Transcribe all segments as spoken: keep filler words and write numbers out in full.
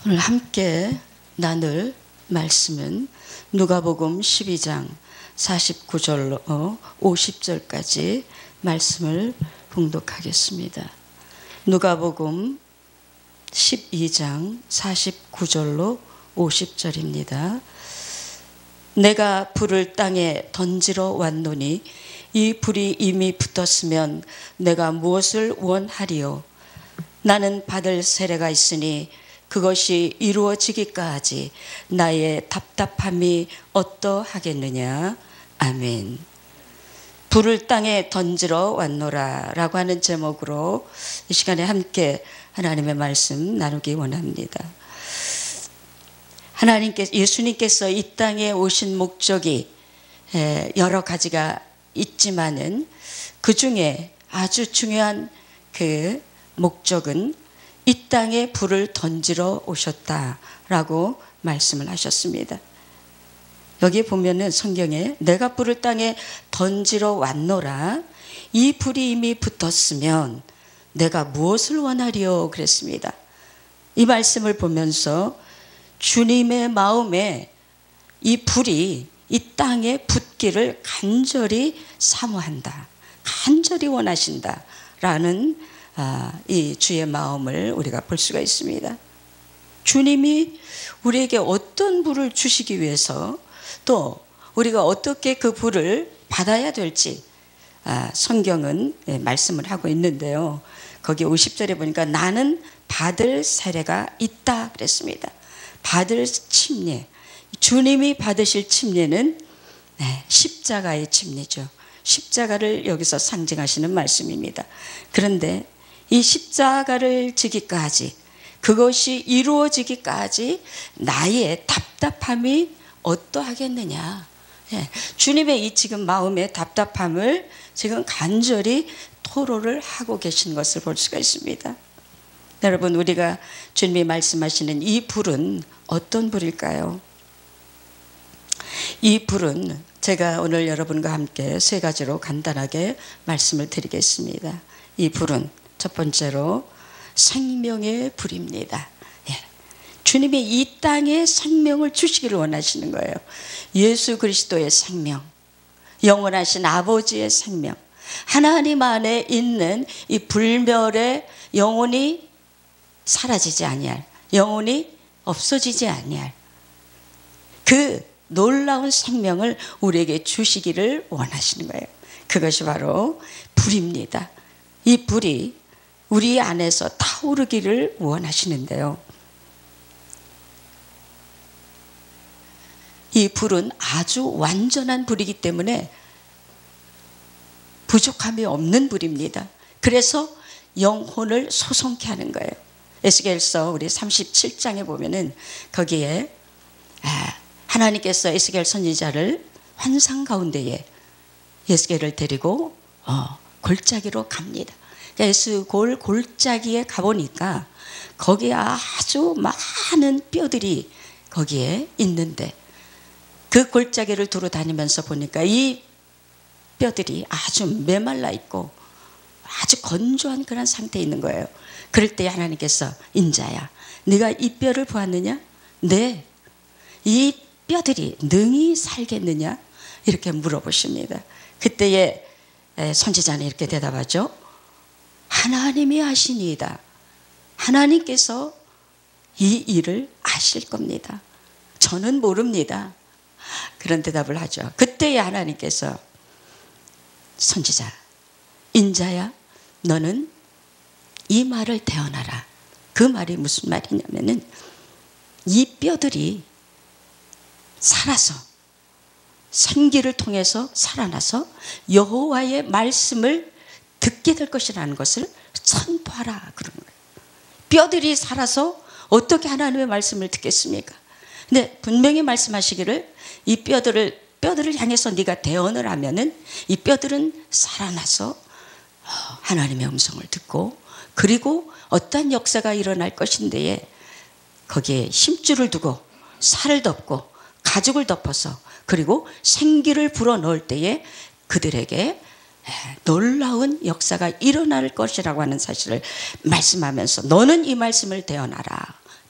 오늘 함께 나눌 말씀은 누가복음 십이 장 사십구 절로 오십 절까지 말씀을 봉독하겠습니다. 누가복음 십이 장 사십구 절로 오십 절입니다. 내가 불을 땅에 던지러 왔노니 이 불이 이미 붙었으면 내가 무엇을 원하리요? 나는 받을 세례가 있으니 그것이 이루어지기까지 나의 답답함이 어떠하겠느냐. 아멘. 불을 땅에 던지러 왔노라 라고 하는 제목으로 이 시간에 함께 하나님의 말씀 나누기 원합니다. 하나님께서, 예수님께서 이 땅에 오신 목적이 여러 가지가 있지만은 그 중에 아주 중요한 그 목적은 이 땅에 불을 던지러 오셨다라고 말씀을 하셨습니다. 여기 보면은 성경에 내가 불을 땅에 던지러 왔노라, 이 불이 이미 붙었으면 내가 무엇을 원하리요? 그랬습니다. 이 말씀을 보면서 주님의 마음에 이 불이 이 땅에 붙기를 간절히 사모한다, 간절히 원하신다 라는 아, 이 주의 마음을 우리가 볼 수가 있습니다. 주님이 우리에게 어떤 불을 주시기 위해서 또 우리가 어떻게 그 불을 받아야 될지 아, 성경은 예, 말씀을 하고 있는데요. 거기 오십 절에 보니까 나는 받을 세례가 있다 그랬습니다. 받을 침례, 주님이 받으실 침례는 네, 십자가의 침례죠. 십자가를 여기서 상징하시는 말씀입니다. 그런데 이 십자가를 지기까지, 그것이 이루어지기까지 나의 답답함이 어떠하겠느냐. 예, 주님의 이 지금 마음의 답답함을 지금 간절히 토로를 하고 계신 것을 볼 수가 있습니다. 여러분, 우리가 주님이 말씀하시는 이 불은 어떤 불일까요? 이 불은 제가 오늘 여러분과 함께 세 가지로 간단하게 말씀을 드리겠습니다. 이 불은 첫 번째로 생명의 불입니다. 예. 주님이 이 땅에 생명을 주시기를 원하시는 거예요. 예수 그리스도의 생명, 영원하신 아버지의 생명, 하나님 안에 있는 이 불멸의 영원히 사라지지 아니할, 영원히 없어지지 아니할 그 놀라운 생명을 우리에게 주시기를 원하시는 거예요. 그것이 바로 불입니다. 이 불이 우리 안에서 타오르기를 원하시는데요. 이 불은 아주 완전한 불이기 때문에 부족함이 없는 불입니다. 그래서 영혼을 소송케 하는 거예요. 에스겔서 우리 삼십칠 장에 보면은 거기에 하나님께서 에스겔 선지자를 환상 가운데에 에스겔을 데리고 어, 골짜기로 갑니다. 에스골 골짜기에 가보니까 거기에 아주 많은 뼈들이 거기에 있는데 그 골짜기를 두루 다니면서 보니까 이 뼈들이 아주 메말라 있고 아주 건조한 그런 상태에 있는 거예요. 그럴 때 하나님께서 인자야, 네가 이 뼈를 보았느냐? 네. 이 뼈들이 능히 살겠느냐? 이렇게 물어보십니다. 그때에 선지자는 이렇게 대답하죠. 하나님이 아시니이다. 하나님께서 이 일을 아실 겁니다. 저는 모릅니다. 그런 대답을 하죠. 그때에 하나님께서 선지자, 인자야, 너는 이 말을 대언하라. 그 말이 무슨 말이냐면은 이 뼈들이 살아서 생기를 통해서 살아나서 여호와의 말씀을 듣게 될 것이라는 것을 선포하라 그런 거예요. 뼈들이 살아서 어떻게 하나님의 말씀을 듣겠습니까? 근데 분명히 말씀하시기를 이 뼈들을 뼈들을 향해서 네가 대언을 하면은 이 뼈들은 살아나서 하나님의 음성을 듣고 그리고 어떠한 역사가 일어날 것인데에 거기에 힘줄을 두고 살을 덮고 가죽을 덮어서 그리고 생기를 불어넣을 때에 그들에게 놀라운 역사가 일어날 것이라고 하는 사실을 말씀하면서 너는 이 말씀을 대언하라.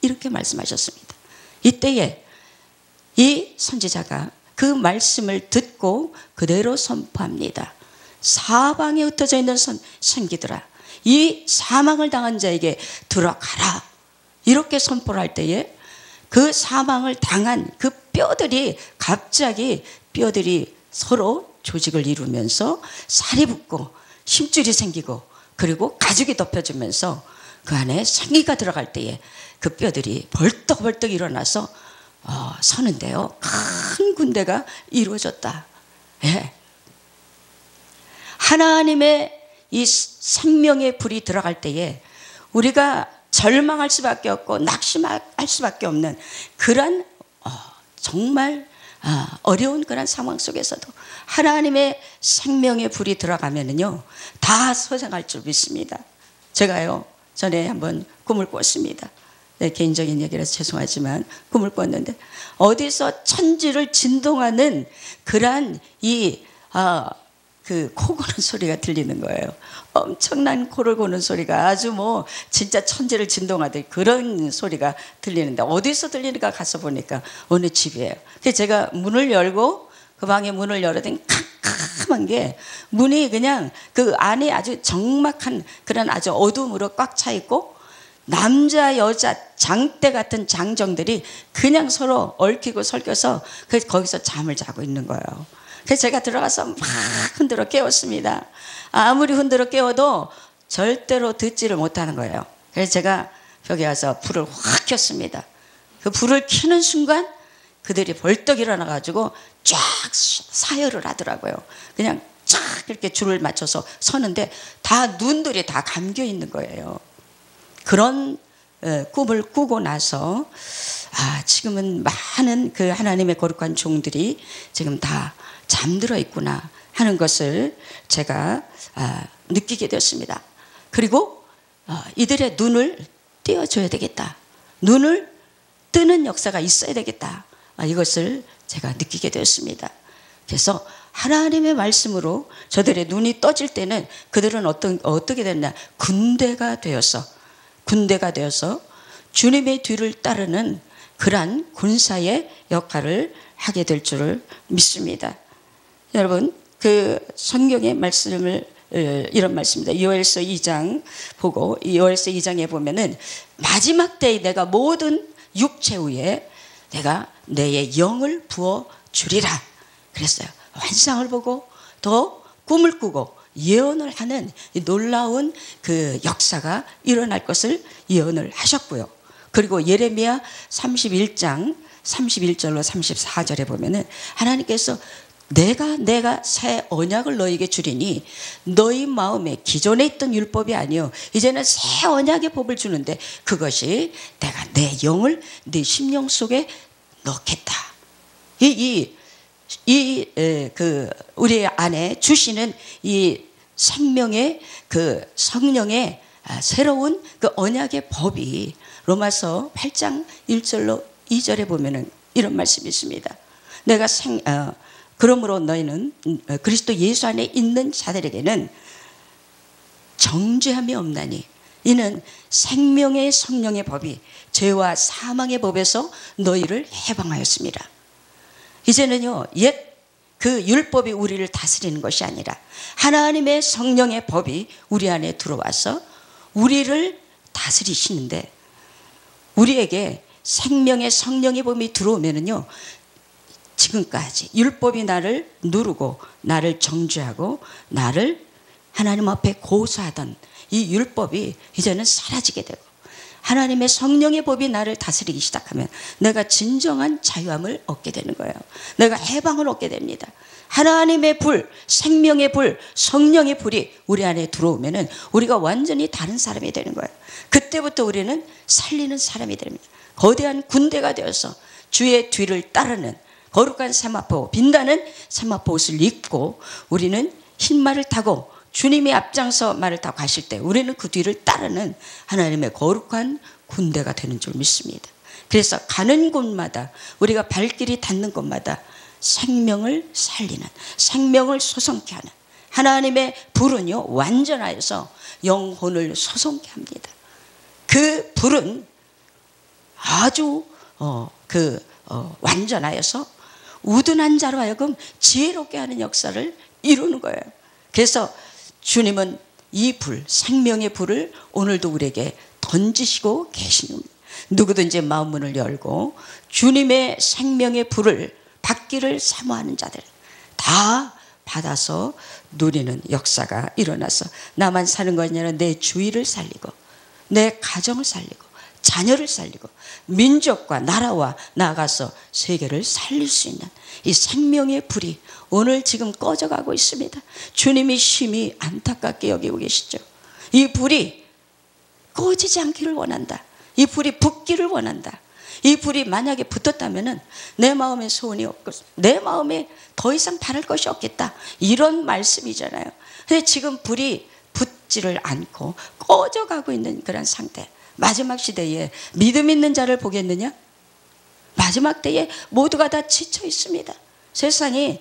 이렇게 말씀하셨습니다. 이때에 이 선지자가 그 말씀을 듣고 그대로 선포합니다. 사방에 흩어져 있는 선, 생기들아, 이 사망을 당한 자에게 들어가라. 이렇게 선포를 할 때에 그 사망을 당한 그 뼈들이 갑자기 뼈들이 서로 조직을 이루면서 살이 붙고 힘줄이 생기고 그리고 가죽이 덮여지면서 그 안에 생기가 들어갈 때에 그 뼈들이 벌떡벌떡 일어나서 어, 서는데요. 큰 군대가 이루어졌다. 예. 하나님의 이 생명의 불이 들어갈 때에 우리가 절망할 수밖에 없고 낙심할 수밖에 없는 그런 어, 정말 아, 어려운 그런 상황 속에서도 하나님의 생명의 불이 들어가면은요 다 소생할 줄 믿습니다. 제가요 전에 한번 꿈을 꿨습니다. 네, 개인적인 얘기라서 죄송하지만 꿈을 꿨는데 어디서 천지를 진동하는 그러한 이 아, 그 코 고는 소리가 들리는 거예요. 엄청난 코를 고는 소리가 아주 뭐 진짜 천지를 진동하듯 그런 소리가 들리는데 어디서 들리는가 가서 보니까 어느 집이에요. 그래서 제가 문을 열고 그 방에 문을 열었더니 캄캄한 게 문이 그냥 그 안에 아주 적막한 그런 아주 어둠으로 꽉 차 있고 남자 여자 장대 같은 장정들이 그냥 서로 얽히고 설켜서 그래서 거기서 잠을 자고 있는 거예요. 그래서 제가 들어가서 막 흔들어 깨웠습니다. 아무리 흔들어 깨워도 절대로 듣지를 못하는 거예요. 그래서 제가 벽에 와서 불을 확 켰습니다. 그 불을 켜는 순간 그들이 벌떡 일어나가지고 쫙 사열을 하더라고요. 그냥 쫙 이렇게 줄을 맞춰서 서는데 다 눈들이 다 감겨 있는 거예요. 그런 꿈을 꾸고 나서 아, 지금은 많은 그 하나님의 거룩한 종들이 지금 다 잠들어 있구나 하는 것을 제가 아, 느끼게 되었습니다. 그리고 아, 이들의 눈을 띄워줘야 되겠다. 눈을 뜨는 역사가 있어야 되겠다. 아, 이것을 제가 느끼게 되었습니다. 그래서 하나님의 말씀으로 저들의 눈이 떠질 때는 그들은 어떤, 어떻게 됐나? 군대가 되어서 군대가 되어서 주님의 뒤를 따르는 그러한 군사의 역할을 하게 될 줄을 믿습니다. 여러분 그 성경의 말씀을 이런 말씀입니다. 요엘서 이 장 보고 요엘서 이 장에 보면은 마지막 때에 내가 모든 육체 위에 내가 내의 영을 부어 주리라 그랬어요. 환상을 보고 또 꿈을 꾸고 예언을 하는 놀라운 그 역사가 일어날 것을 예언을 하셨고요. 그리고 예레미야 삼십일 장 삼십일 절로 삼십사 절에 보면은 하나님께서 내가 내가 새 언약을 너에게 주리니 너희 마음에 기존에 있던 율법이 아니요 이제는 새 언약의 법을 주는데 그것이 내가 내 영을 네 심령 속에 넣겠다. 이 이 이 그 우리 안에 주시는 이 생명의 그 성령의 새로운 그 언약의 법이 로마서 팔 장 일 절로 이 절에 보면은 이런 말씀이 있습니다. 내가 생 어, 그러므로 너희는 그리스도 예수 안에 있는 자들에게는 정죄함이 없나니 이는 생명의 성령의 법이 죄와 사망의 법에서 너희를 해방하였습니다. 이제는요 옛 그 율법이 우리를 다스리는 것이 아니라 하나님의 성령의 법이 우리 안에 들어와서 우리를 다스리시는데 우리에게 생명의 성령의 법이 들어오면은요 지금까지 율법이 나를 누르고 나를 정죄하고 나를 하나님 앞에 고소하던 이 율법이 이제는 사라지게 되고 하나님의 성령의 법이 나를 다스리기 시작하면 내가 진정한 자유함을 얻게 되는 거예요. 내가 해방을 얻게 됩니다. 하나님의 불, 생명의 불, 성령의 불이 우리 안에 들어오면은 우리가 완전히 다른 사람이 되는 거예요. 그때부터 우리는 살리는 사람이 됩니다. 거대한 군대가 되어서 주의 뒤를 따르는 거룩한 세마포, 빛나는 세마포 옷을 입고 우리는 흰 말을 타고 주님이 앞장서 말을 타고 가실 때 우리는 그 뒤를 따르는 하나님의 거룩한 군대가 되는 줄 믿습니다. 그래서 가는 곳마다 우리가 발길이 닿는 곳마다 생명을 살리는 생명을 소성케 하는 하나님의 불은요 완전하여서 영혼을 소성케 합니다. 그 불은 아주 어, 그 어, 완전하여서 우둔한 자로 하여금 지혜롭게 하는 역사를 이루는 거예요. 그래서 주님은 이 불, 생명의 불을 오늘도 우리에게 던지시고 계시는 겁니다. 누구든지 마음문을 열고 주님의 생명의 불을 받기를 사모하는 자들 다 받아서 누리는 역사가 일어나서 나만 사는 것이 아니라 내 주위를 살리고 내 가정을 살리고 자녀를 살리고 민족과 나라와 나아가서 세계를 살릴 수 있는 이 생명의 불이 오늘 지금 꺼져가고 있습니다. 주님이 심히 안타깝게 여기고 계시죠. 이 불이 꺼지지 않기를 원한다. 이 불이 붙기를 원한다. 이 불이 만약에 붙었다면 내 마음에 소원이 없고 내 마음에 더 이상 바랄 것이 없겠다. 이런 말씀이잖아요. 근데 지금 불이 붙지를 않고 꺼져가고 있는 그런 상태. 마지막 시대에 믿음 있는 자를 보겠느냐? 마지막 때에 모두가 다 지쳐 있습니다. 세상이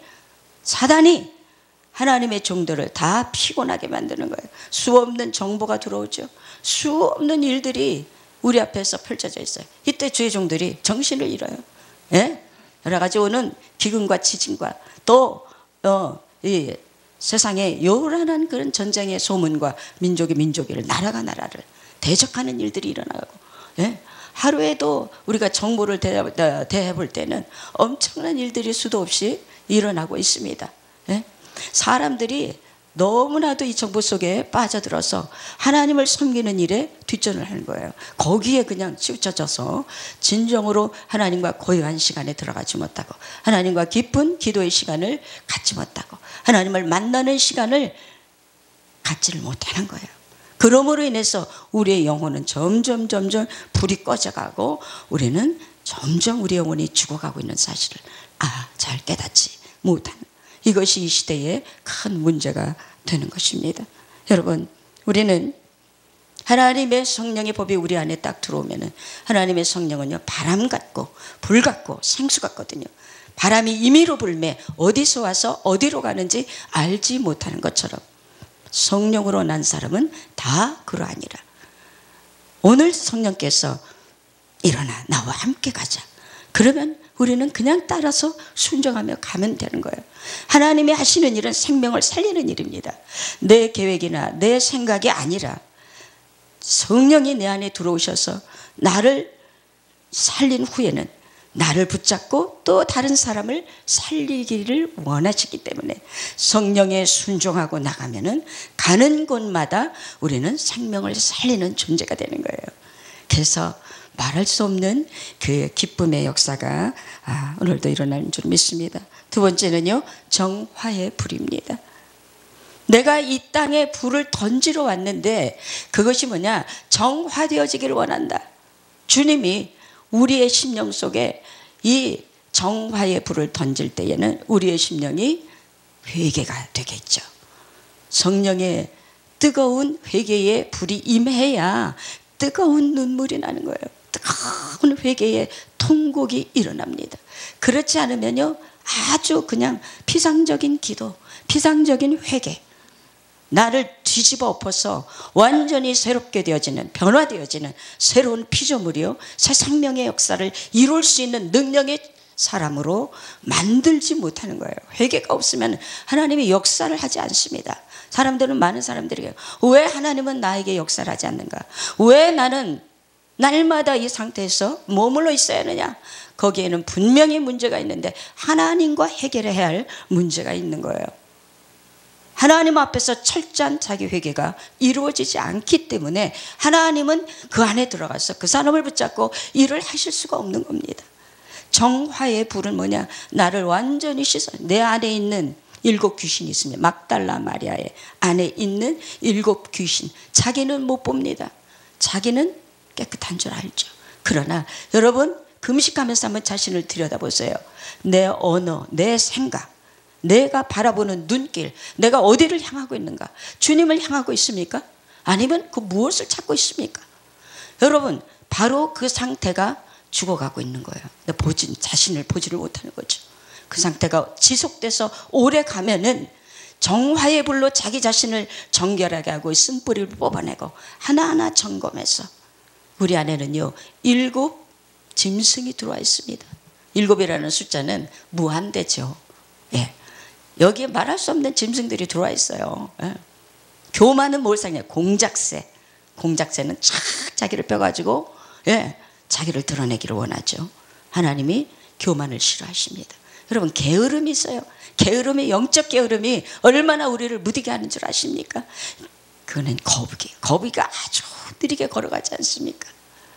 사단이 하나님의 종들을 다 피곤하게 만드는 거예요. 수 없는 정보가 들어오죠. 수 없는 일들이 우리 앞에서 펼쳐져 있어요. 이때 주의 종들이 정신을 잃어요. 예? 여러 가지 오는 기근과 지진과 또 어, 이 세상에 요란한 그런 전쟁의 소문과 민족이 민족을 나라가 나라를 대적하는 일들이 일어나고 예? 하루에도 우리가 정보를 대해 볼 때는 엄청난 일들이 수도 없이 일어나고 있습니다. 예? 사람들이 너무나도 이 정보 속에 빠져들어서 하나님을 섬기는 일에 뒷전을 하는 거예요. 거기에 그냥 치우쳐져서 진정으로 하나님과 고요한 시간에 들어가지 못하고 하나님과 깊은 기도의 시간을 갖지 못하고 하나님을 만나는 시간을 갖지를 못하는 거예요. 그러므로 인해서 우리의 영혼은 점점 점점 불이 꺼져가고 우리는 점점 우리 영혼이 죽어가고 있는 사실을 아, 잘 깨닫지 못하는 이것이 이 시대의 큰 문제가 되는 것입니다. 여러분, 우리는 하나님의 성령의 법이 우리 안에 딱 들어오면은 하나님의 성령은요 바람 같고 불 같고 생수 같거든요. 바람이 임의로 불매 어디서 와서 어디로 가는지 알지 못하는 것처럼 성령으로 난 사람은 다 그러하니라. 오늘 성령께서 일어나 나와 함께 가자. 그러면 우리는 그냥 따라서 순종하며 가면 되는 거예요. 하나님이 하시는 일은 생명을 살리는 일입니다. 내 계획이나 내 생각이 아니라 성령이 내 안에 들어오셔서 나를 살린 후에는 나를 붙잡고 또 다른 사람을 살리기를 원하시기 때문에 성령에 순종하고 나가면은 가는 곳마다 우리는 생명을 살리는 존재가 되는 거예요. 그래서 말할 수 없는 그 기쁨의 역사가 아, 오늘도 일어나는 줄 믿습니다. 두 번째는요, 정화의 불입니다. 내가 이 땅에 불을 던지러 왔는데 그것이 뭐냐? 정화되어지기를 원한다. 주님이 우리의 심령 속에 이 정화의 불을 던질 때에는 우리의 심령이 회개가 되겠죠. 성령의 뜨거운 회개의 불이 임해야 뜨거운 눈물이 나는 거예요. 뜨거운 회개의 통곡이 일어납니다. 그렇지 않으면요 아주 그냥 피상적인 기도, 피상적인 회개, 나를 뒤집어 엎어서 완전히 새롭게 되어지는, 변화되어지는 새로운 피조물이요 새 생명의 역사를 이룰 수 있는 능력의 사람으로 만들지 못하는 거예요. 회개가 없으면 하나님이 역사를 하지 않습니다. 사람들은, 많은 사람들이 왜 하나님은 나에게 역사를 하지 않는가? 왜 나는 날마다 이 상태에서 머물러 있어야 하느냐? 거기에는 분명히 문제가 있는데 하나님과 해결해야 할 문제가 있는 거예요. 하나님 앞에서 철저한 자기 회개가 이루어지지 않기 때문에 하나님은 그 안에 들어가서 그 사람을 붙잡고 일을 하실 수가 없는 겁니다. 정화의 불은 뭐냐? 나를 완전히 씻어, 내 안에 있는 일곱 귀신이 있습니다. 막달라 마리아의 안에 있는 일곱 귀신, 자기는 못 봅니다. 자기는 깨끗한 줄 알죠. 그러나 여러분, 금식하면서 한번 자신을 들여다보세요. 내 언어, 내 생각, 내가 바라보는 눈길, 내가 어디를 향하고 있는가? 주님을 향하고 있습니까? 아니면 그 무엇을 찾고 있습니까? 여러분, 바로 그 상태가 죽어가고 있는 거예요. 보지, 자신을 보지를 못하는 거죠. 그 상태가 지속돼서 오래 가면은 정화의 불로 자기 자신을 정결하게 하고 쓴뿌리를 뽑아내고 하나하나 점검해서 우리 안에는요 일곱 짐승이 들어와 있습니다. 일곱이라는 숫자는 무한대죠. 예. 여기에 말할 수 없는 짐승들이 들어와 있어요. 예. 교만은 뭘 상해? 공작새. 공작새는 착 자기를 펴가지고 예, 자기를 드러내기를 원하죠. 하나님이 교만을 싫어하십니다. 여러분, 게으름이 있어요. 게으름이, 영적 게으름이 얼마나 우리를 무디게 하는 줄 아십니까? 그거는 거북이. 거북이가 아주 느리게 걸어가지 않습니까?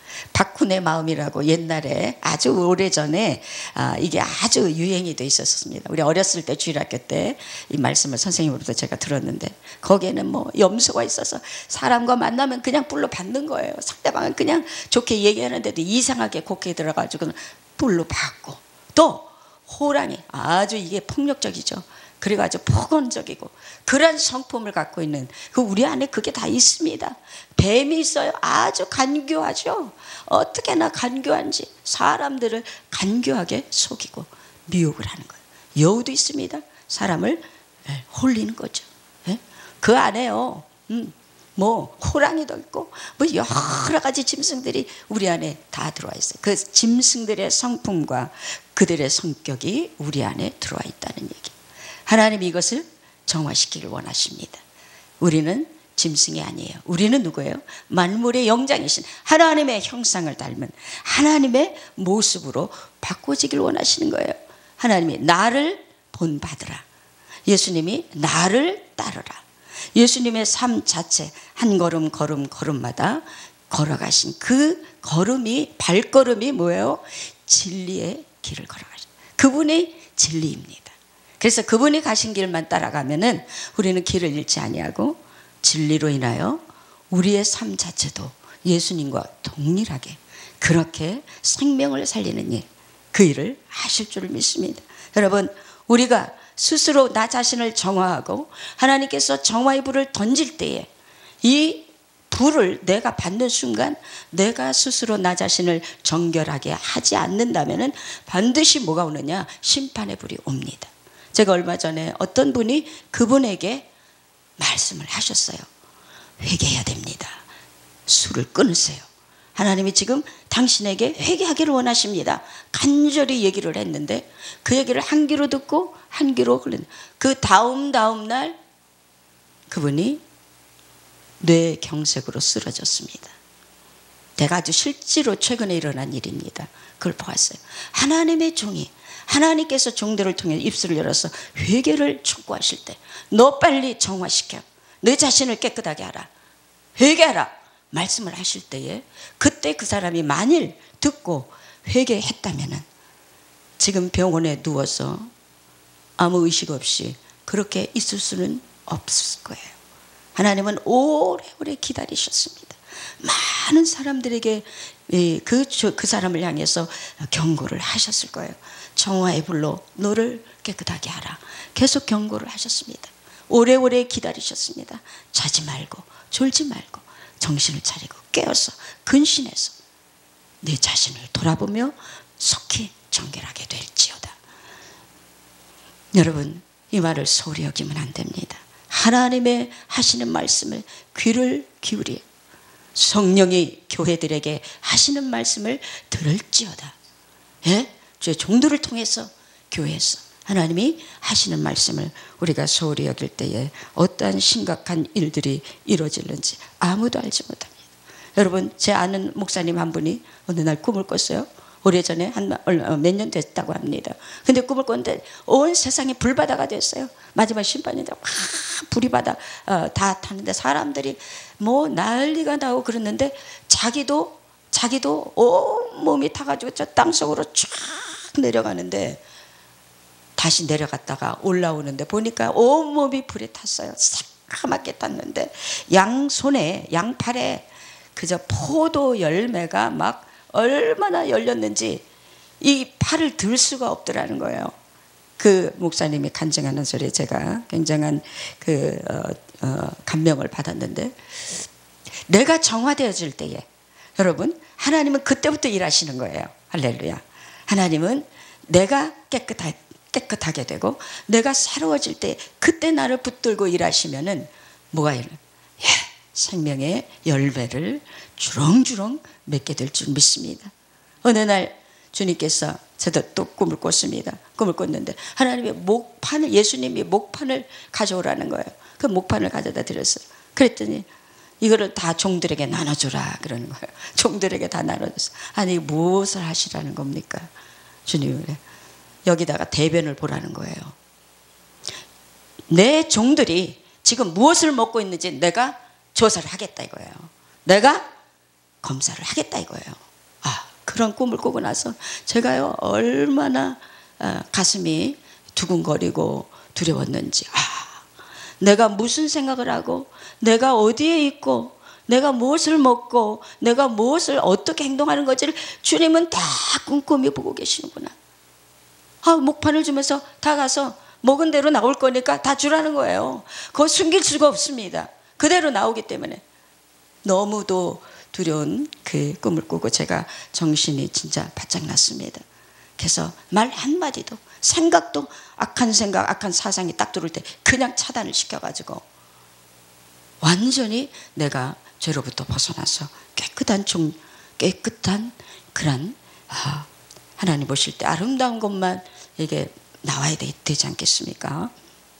박훈의 마음이라고 옛날에 아주 오래전에 아, 이게 아주 유행이 돼 있었습니다. 우리 어렸을 때 주일학교 때 이 말씀을 선생님으로부터 제가 들었는데, 거기에는 뭐 염소가 있어서 사람과 만나면 그냥 뿔로 받는 거예요. 상대방은 그냥 좋게 얘기하는데도 이상하게 곱게 들어가지고 뿔로 받고, 또 호랑이, 아주 이게 폭력적이죠. 그래가지고 폭언적이고 그런 성품을 갖고 있는, 그 우리 안에 그게 다 있습니다. 뱀이 있어요. 아주 간교하죠. 어떻게나 간교한지 사람들을 간교하게 속이고 미혹을 하는 거예요. 여우도 있습니다. 사람을 홀리는 거죠. 그 안에요, 음, 뭐 호랑이도 있고 뭐 여러 가지 짐승들이 우리 안에 다 들어와 있어요. 그 짐승들의 성품과 그들의 성격이 우리 안에 들어와 있다는 얘기. 하나님이 이것을 정화시키길 원하십니다. 우리는 짐승이 아니에요. 우리는 누구예요? 만물의 영장이신 하나님의 형상을 닮은 하나님의 모습으로 바꿔지길 원하시는 거예요. 하나님이 나를 본받으라. 예수님이 나를 따르라. 예수님의 삶 자체, 한 걸음 걸음 걸음마다 걸어가신 그 걸음이, 발걸음이 뭐예요? 진리의 길을 걸어가신, 그분이 진리입니다. 그래서 그분이 가신 길만 따라가면은 우리는 길을 잃지 아니하고 진리로 인하여 우리의 삶 자체도 예수님과 동일하게 그렇게 생명을 살리는 일, 그 일을 하실 줄을 믿습니다. 여러분, 우리가 스스로 나 자신을 정화하고 하나님께서 정화의 불을 던질 때에 이 불을 내가 받는 순간 내가 스스로 나 자신을 정결하게 하지 않는다면은 반드시 뭐가 오느냐? 심판의 불이 옵니다. 제가 얼마 전에 어떤 분이 그분에게 말씀을 하셨어요. 회개해야 됩니다. 술을 끊으세요. 하나님이 지금 당신에게 회개하기를 원하십니다. 간절히 얘기를 했는데 그 얘기를 한 귀로 듣고 한 귀로 흘린, 그 다음 다음 날 그분이 뇌경색으로 쓰러졌습니다. 내가 아주 실제로 최근에 일어난 일입니다. 그걸 보았어요. 하나님의 종이, 하나님께서 종들을 통해 입술을 열어서 회개를 촉구하실 때 너 빨리 정화시켜, 너 자신을 깨끗하게 하라, 회개하라 말씀을 하실 때에 그때 그 사람이 만일 듣고 회개했다면은 지금 병원에 누워서 아무 의식 없이 그렇게 있을 수는 없을 거예요. 하나님은 오래오래 기다리셨습니다. 많은 사람들에게 그, 그 사람을 향해서 경고를 하셨을 거예요. 정화의 불로 너를 깨끗하게 하라. 계속 경고를 하셨습니다. 오래오래 기다리셨습니다. 자지 말고 졸지 말고 정신을 차리고 깨어서 근신해서 내 자신을 돌아보며 속히 정결하게 될지어다. 여러분, 이 말을 소홀히 여기면 안 됩니다. 하나님의 하시는 말씀을 귀를 기울여 성령이 교회들에게 하시는 말씀을 들을지어다. 예? 주의 종들을 통해서 교회에서 하나님이 하시는 말씀을 우리가 소홀히 여길 때에 어떠한 심각한 일들이 이루어지는지 아무도 알지 못합니다. 여러분, 제 아는 목사님 한 분이 어느 날 꿈을 꿨어요. 오래전에 한 몇 년 됐다고 합니다. 근데 꿈을 꿨는데 온 세상이 불바다가 됐어요. 마지막 심판인데 막 불이 바다 어, 다 타는데 사람들이 뭐 난리가 나고 그랬는데 자기도 자기도 온 몸이 타가지고 저 땅속으로 쫙 내려가는데 다시 내려갔다가 올라오는데 보니까 온몸이 불에 탔어요. 새까맣게 탔는데 양손에 양팔에 그저 포도 열매가 막 얼마나 열렸는지 이 팔을 들 수가 없더라는 거예요. 그 목사님이 간증하는 소리에 제가 굉장한 그 어, 어, 감명을 받았는데, 내가 정화되어질 때에 여러분, 하나님은 그때부터 일하시는 거예요. 할렐루야. 하나님은 내가 깨끗하, 깨끗하게 되고 내가 새로워질 때 그때 나를 붙들고 일하시면은 뭐가 일어나요? 예, 생명의 열매를 주렁주렁 맺게 될 줄 믿습니다. 어느 날 주님께서 저도 또 꿈을 꿨습니다. 꿈을 꿨는데 하나님의 목판을, 예수님이 목판을 가져오라는 거예요. 그 목판을 가져다 드렸어요. 그랬더니 이거를 다 종들에게 나눠주라 그러는 거예요. 종들에게 다 나눠줬어요. 아니 무엇을 하시라는 겁니까? 주님이 여기다가 대변을 보라는 거예요. 내 종들이 지금 무엇을 먹고 있는지 내가 조사를 하겠다 이거예요. 내가 검사를 하겠다 이거예요. 아, 그런 꿈을 꾸고 나서 제가요 얼마나 아, 가슴이 두근거리고 두려웠는지. 아, 내가 무슨 생각을 하고 내가 어디에 있고 내가 무엇을 먹고 내가 무엇을 어떻게 행동하는 건지를 주님은 다 꼼꼼히 보고 계시는구나. 아, 목판을 주면서 다 가서 먹은 대로 나올 거니까 다 주라는 거예요. 그거 숨길 수가 없습니다. 그대로 나오기 때문에. 너무도 두려운 그 꿈을 꾸고 제가 정신이 진짜 바짝 났습니다. 그래서 말 한마디도 생각도 악한 생각 악한 사상이 딱 들어올 때 그냥 차단을 시켜가지고 완전히 내가 죄로부터 벗어나서 깨끗한 종, 깨끗한 그런 아, 하나님 보실 때 아름다운 것만 이게 나와야 되지 않겠습니까?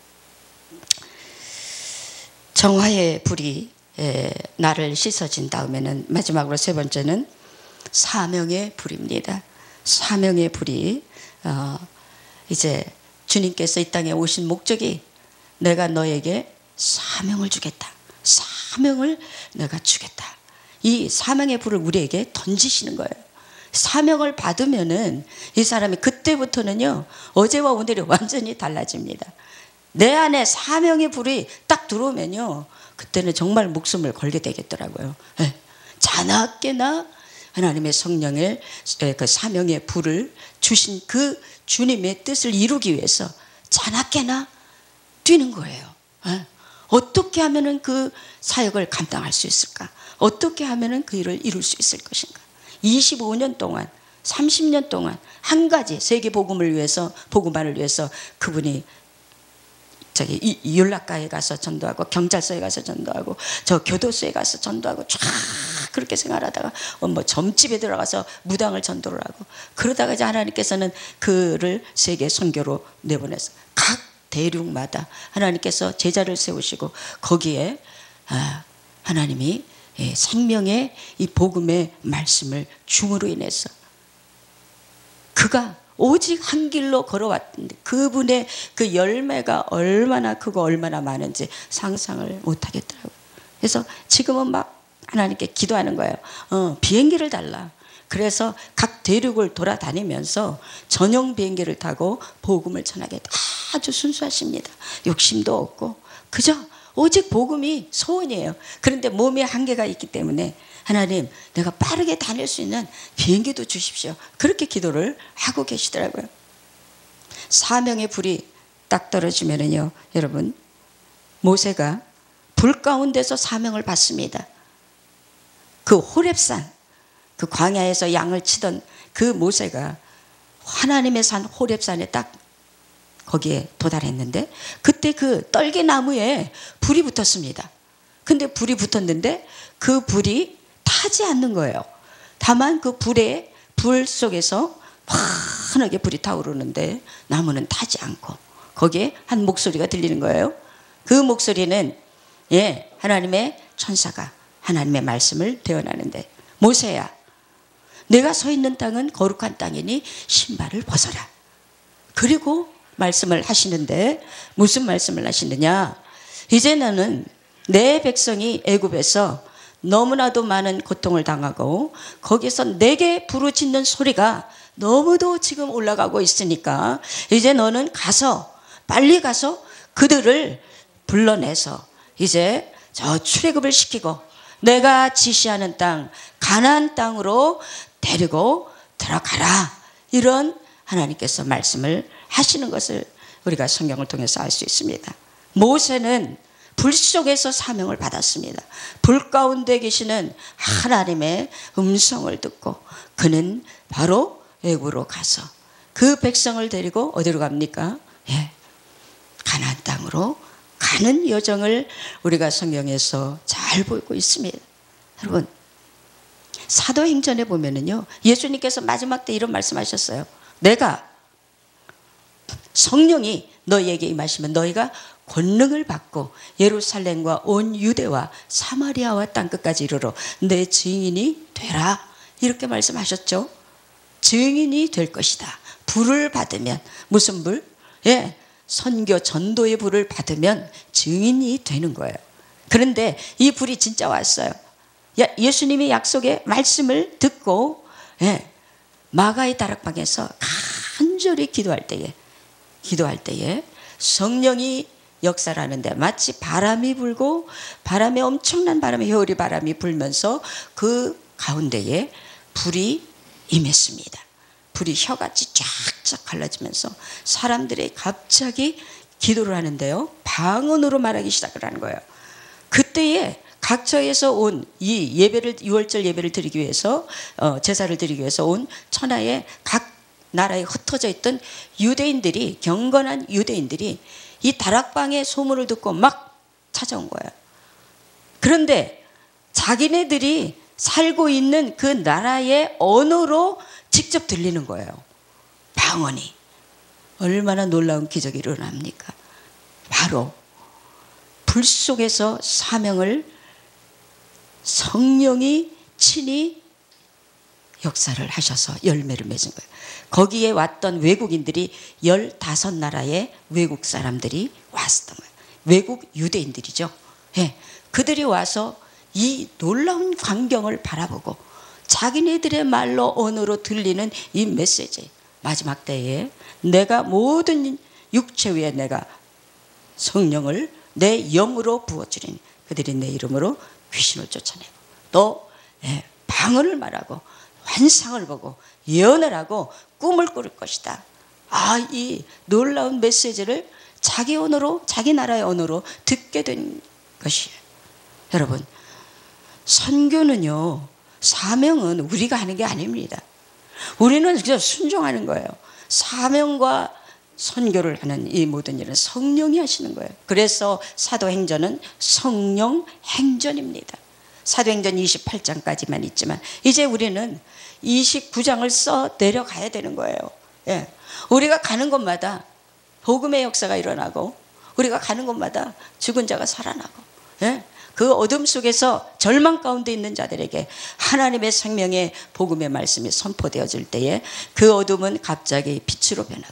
정화의 불이 에, 나를 씻어진 다음에는 마지막으로 세 번째는 사명의 불입니다. 사명의 불이 어, 이제 주님께서 이 땅에 오신 목적이 내가 너에게 사명을 주겠다. 사명을 내가 주겠다. 이 사명의 불을 우리에게 던지시는 거예요. 사명을 받으면은 이 사람이 그때부터는요 어제와 오늘이 완전히 달라집니다. 내 안에 사명의 불이 딱 들어오면요 그때는 정말 목숨을 걸게 되겠더라고요. 네. 자나깨나 하나님의 성령의 그 사명의 불을 주신 그 주님의 뜻을 이루기 위해서 자나깨나 뛰는 거예요. 네. 어떻게 하면은 그 사역을 감당할 수 있을까? 어떻게 하면은 그 일을 이룰 수 있을 것인가? 이십오 년 동안, 삼십 년 동안 한 가지 세계 복음을 위해서, 복음화를 위해서 그분이 저기 율락가에 가서 전도하고 경찰서에 가서 전도하고 저 교도소에 가서 전도하고 쫙 그렇게 생활하다가 뭐 점집에 들어가서 무당을 전도를 하고 그러다가 이제 하나님께서는 그를 세계 선교로 내보내서 각 대륙마다 하나님께서 제자를 세우시고 거기에 하나님이 생명의 이 복음의 말씀을 줌으로 인해서 그가 오직 한 길로 걸어왔는데 그분의 그 열매가 얼마나 크고 얼마나 많은지 상상을 못하겠더라고요. 그래서 지금은 막 하나님께 기도하는 거예요. 어, 비행기를 달라. 그래서 각 대륙을 돌아다니면서 전용 비행기를 타고 복음을 전하게 아주 순수하십니다. 욕심도 없고 그저 오직 복음이 소원이에요. 그런데 몸에 한계가 있기 때문에 하나님 내가 빠르게 다닐 수 있는 비행기도 주십시오. 그렇게 기도를 하고 계시더라고요. 사명의 불이 딱 떨어지면은요 여러분 모세가 불 가운데서 사명을 받습니다. 그 호렙산 그 광야에서 양을 치던 그 모세가 하나님의 산 호렙산에 딱 거기에 도달했는데 그때 그 떨개나무에 불이 붙었습니다. 근데 불이 붙었는데 그 불이 타지 않는 거예요. 다만 그 불에 불 속에서 환하게 불이 타오르는데 나무는 타지 않고 거기에 한 목소리가 들리는 거예요. 그 목소리는 예 하나님의 천사가 하나님의 말씀을 대언하는데 모세야 내가 서 있는 땅은 거룩한 땅이니 신발을 벗어라. 그리고 말씀을 하시는데 무슨 말씀을 하시느냐? 이제 너는 내 백성이 애굽에서 너무나도 많은 고통을 당하고 거기서 내게 부르짖는 소리가 너무도 지금 올라가고 있으니까 이제 너는 가서 빨리 가서 그들을 불러내서 이제 저 출애굽을 시키고 내가 지시하는 땅 가나안 땅으로 데리고 들어가라. 이런 하나님께서 말씀을 하시는 것을 우리가 성경을 통해서 알 수 있습니다. 모세는 불 속에서 사명을 받았습니다. 불 가운데 계시는 하나님의 음성을 듣고 그는 바로 애굽으로 가서 그 백성을 데리고 어디로 갑니까? 예, 가나안 땅으로 가는 여정을 우리가 성경에서 잘 보고 있습니다. 여러분 사도행전에 보면은요, 예수님께서 마지막 때 이런 말씀하셨어요. 내가 성령이 너희에게 임하시면 너희가 권능을 받고 예루살렘과 온 유대와 사마리아와 땅끝까지 이르러 내 증인이 되라. 이렇게 말씀하셨죠. 증인이 될 것이다. 불을 받으면, 무슨 불? 예, 선교 전도의 불을 받으면 증인이 되는 거예요. 그런데 이 불이 진짜 왔어요. 예수님이 약속의 말씀을 듣고, 예, 마가의 다락방에서 간절히 기도할 때에 기도할 때에 성령이 역사를 하는데, 마치 바람이 불고, 바람에 엄청난 바람이, 회오리 바람이 불면서 그 가운데에 불이 임했습니다. 불이 혀같이 쫙쫙 갈라지면서 사람들이 갑자기 기도를 하는데요, 방언으로 말하기 시작을 하는 거예요. 그때에 각처에서 온 이 예배를, 유월절 예배를 드리기 위해서, 어, 제사를 드리기 위해서 온 천하의 각 나라에 흩어져 있던 유대인들이, 경건한 유대인들이 이 다락방의 소문을 듣고 막 찾아온 거예요. 그런데 자기네들이 살고 있는 그 나라의 언어로 직접 들리는 거예요. 방언이. 얼마나 놀라운 기적이 일어납니까? 바로 불 속에서 사명을 성령이 친히 역사를 하셔서 열매를 맺은 거예요. 거기에 왔던 외국인들이 열다섯 나라의 외국 사람들이 왔었던 거예요. 외국 유대인들이죠. 예, 그들이 와서 이 놀라운 광경을 바라보고 자기네들의 말로 언어로 들리는 이 메시지, 마지막 때에 내가 모든 육체 위에 내가 성령을 내 영으로 부어주리니 그들이 내 이름으로 귀신을 쫓아내고 또 예, 방언을 말하고 환상을 보고 예언을 하고 꿈을 꾸릴 것이다. 아, 이 놀라운 메시지를 자기 언어로, 자기 나라의 언어로 듣게 된 것이에요. 여러분, 선교는요, 사명은 우리가 하는 게 아닙니다. 우리는 그냥 순종하는 거예요. 사명과 선교를 하는 이 모든 일은 성령이 하시는 거예요. 그래서 사도행전은 성령 행전입니다. 사도행전 이십팔 장까지만 있지만 이제 우리는 이십구 장을 써 내려가야 되는 거예요. 예. 우리가 가는 곳마다 복음의 역사가 일어나고, 우리가 가는 곳마다 죽은 자가 살아나고, 예. 그 어둠 속에서 절망 가운데 있는 자들에게 하나님의 생명의 복음의 말씀이 선포되어질 때에 그 어둠은 갑자기 빛으로 변하고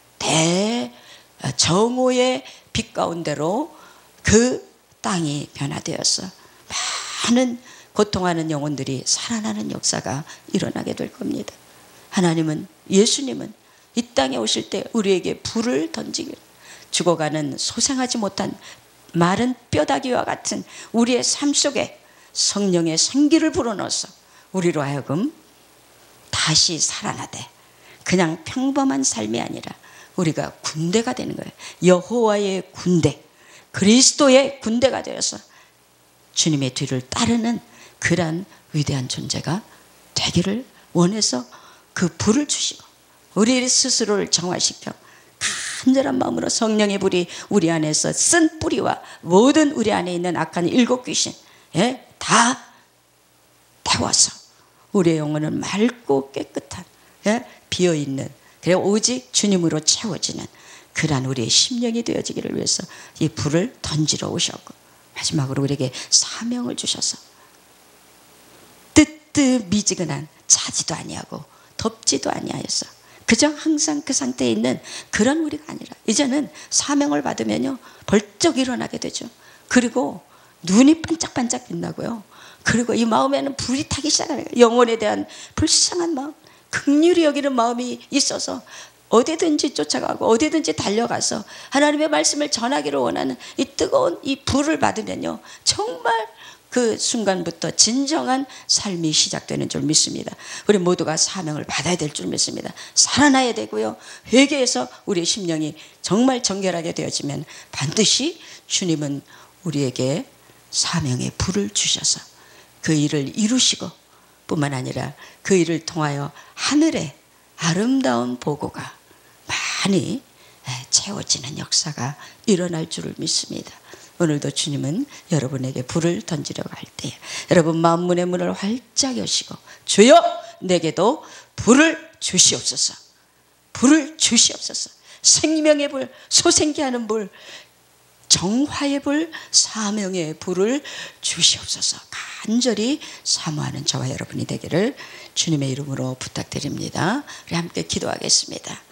대정오의 빛 가운데로 그 땅이 변화되어서 많은 고통하는 영혼들이 살아나는 역사가 일어나게 될 겁니다. 하나님은, 예수님은 이 땅에 오실 때 우리에게 불을 던지기를, 죽어가는 소생하지 못한 마른 뼈다귀와 같은 우리의 삶 속에 성령의 생기를 불어넣어서 우리로 하여금 다시 살아나되 그냥 평범한 삶이 아니라 우리가 군대가 되는 거예요. 여호와의 군대, 그리스도의 군대가 되어서 주님의 뒤를 따르는 그러한 위대한 존재가 되기를 원해서 그 불을 주시고 우리 스스로를 정화시켜 간절한 마음으로 성령의 불이 우리 안에서 쓴 뿌리와 모든 우리 안에 있는 악한 일곱 귀신, 예? 다 태워서 우리의 영혼을 맑고 깨끗한, 예? 비어있는, 그리고 오직 주님으로 채워지는 그러한 우리의 심령이 되어지기를 위해서 이 불을 던지러 오셨고, 마지막으로 우리에게 사명을 주셔서 뜨뜻미지근한 자지도 아니하고 덥지도 아니하여서 그저 항상 그 상태에 있는 그런 우리가 아니라 이제는 사명을 받으면요 벌쩍 일어나게 되죠. 그리고 눈이 반짝반짝 빛나고요. 그리고 이 마음에는 불이 타기 시작하는 거예요. 영혼에 대한 불쌍한 마음, 긍휼히 여기는 마음이 있어서 어디든지 쫓아가고 어디든지 달려가서 하나님의 말씀을 전하기를 원하는 이 뜨거운 이 불을 받으면요 정말 그 순간부터 진정한 삶이 시작되는 줄 믿습니다. 우리 모두가 사명을 받아야 될 줄 믿습니다. 살아나야 되고요, 회개해서 우리의 심령이 정말 정결하게 되어지면 반드시 주님은 우리에게 사명의 불을 주셔서 그 일을 이루시고 뿐만 아니라 그 일을 통하여 하늘에 아름다운 보고가 많이 채워지는 역사가 일어날 줄을 믿습니다. 오늘도 주님은 여러분에게 불을 던지려고 할 때에 여러분 마음문의 문을 활짝 여시고 주여 내게도 불을 주시옵소서. 불을 주시옵소서. 생명의 불, 소생케하는 불, 정화의 불, 사명의 불을 주시옵소서. 간절히 사모하는 저와 여러분이 되기를 주님의 이름으로 부탁드립니다. 우리 함께 기도하겠습니다.